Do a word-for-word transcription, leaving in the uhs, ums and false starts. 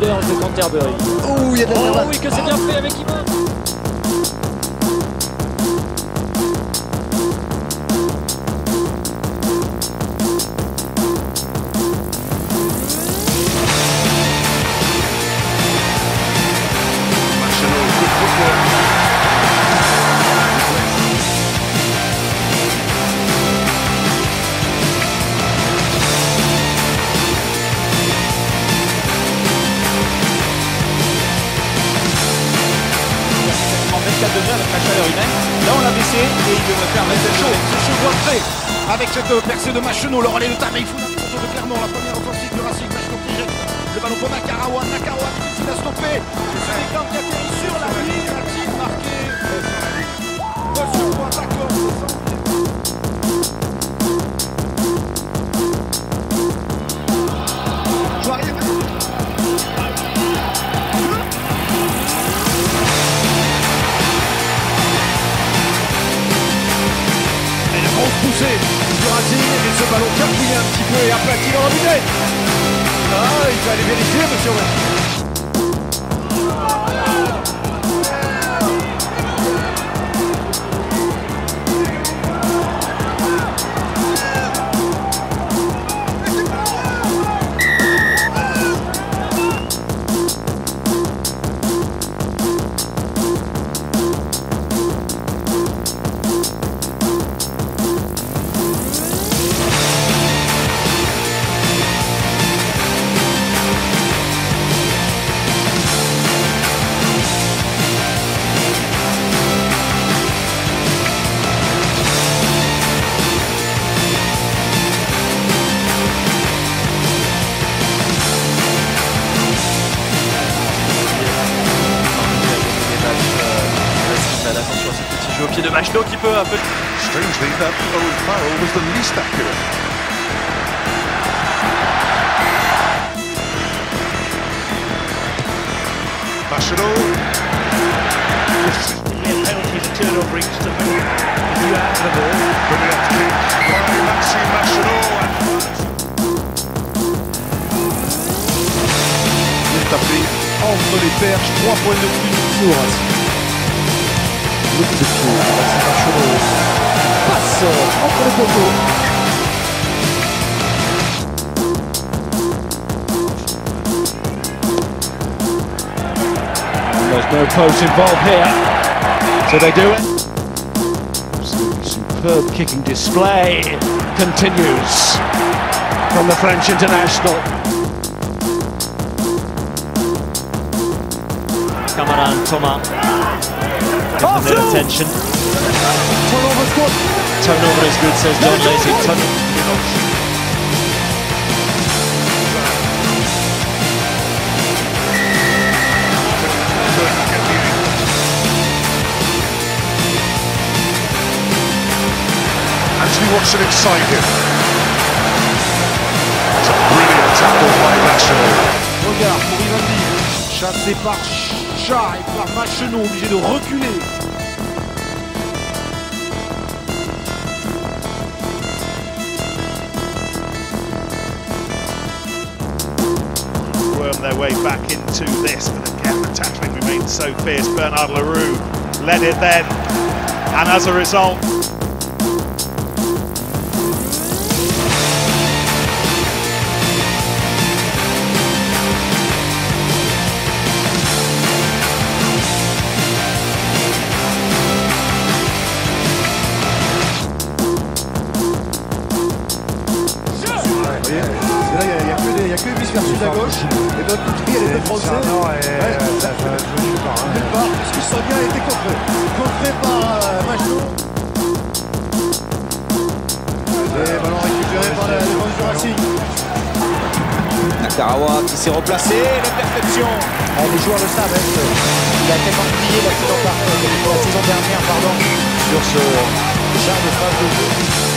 Raiders de Canterbury. Oh, il y a de la Oh oh, oui, que c'est bien fait avec Iman. De jeu avec la chaleur humaine. Là on l'a baissé et il devrait permettre c'est de chaud, jouer. c'est chaud d'entrée avec cette percée de Machenaud, le relais de Tame, il faut la de Clermont, la première offensive de Racing, Machenaud qui jette le ballon pour Nakarawa, Nakarawa difficile à stopper, c'est ce décant qui atterrit sur la ligne, a-t-il marqué de ce point d'accord, je arrive. Poussé du Racing et ce ballon cafouillé un petit peu et aplati dans le bidet. Ah, il faut aller vérifier, monsieur West. Au pied de Machenaud qui peut un peu... Strangely, that Owen Farrell was the least accurate. Machenaud. A penalty to turnover each to the if you add the ball. Brilliant kick by Maxime Machenaud. Il est tapé entre les perches, trois points de plus pour Racing. le coup de pied. Machenaud passe entre les poteaux. There's no post involved here, so they do it. Absolutely superb kicking display continues from the French international. Cameron Thomas. Oh, Their attention. Turnover's good. Turnover is good, says John Lacey. Turn Anthony Watson inside him. That's a brilliant tackle by Machenaud. Regard pour Ivandi, chassé par Chat et par Machenaud, obligé de reculer. Worm their way back into this, but again the tackling remained so fierce. Bernard Leroux led it then, and as a result, Il n'y a, a que Bis versus à gauche, et de l'autre côté, il y a les deux Français. Ouais, ça joue nulle part. Nulle part, puisque Sonia a été contré. Contré par euh, Machenaud. Et ballon récupéré par la défense du Racing. Nakarawa qui s'est replacé, la perfection. Ah, les joueurs le savent, hein, il a tellement plié la saison, par... la saison dernière pardon, sur ce genre de phase de jeu.